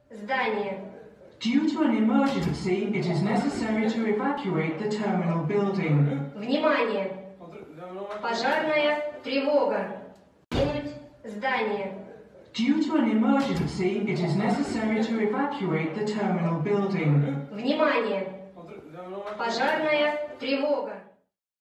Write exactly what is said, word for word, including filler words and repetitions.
здание. Due to an emergency, it is necessary to evacuate the terminal building. Внимание! Пожарная тревога. Покинуть здание. Due to an emergency, it is necessary to evacuate the terminal building. Внимание! Пожарная тревога.